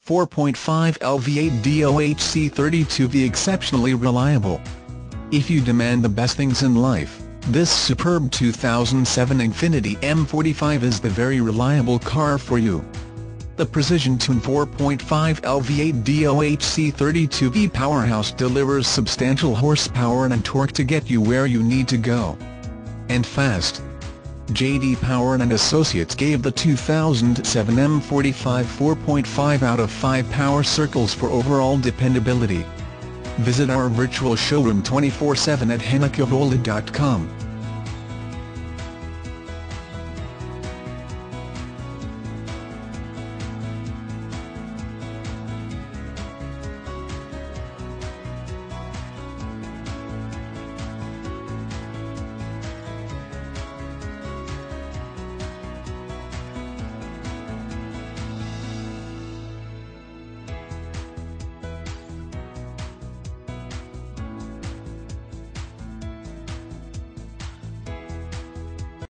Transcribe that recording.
4.5L V8 DOHC 32V exceptionally reliable. If you demand the best things in life, this superb 2007 INFINITI M45 is the very reliable car for you. The precision-tuned 4.5L V8 DOHC 32V powerhouse delivers substantial horsepower and torque to get you where you need to go. And fast. J.D. Power and Associates gave the 2007 M45 4.5 out of 5 power circles for overall dependability. Visit our virtual showroom 24/7 at HennaChevrolet.com.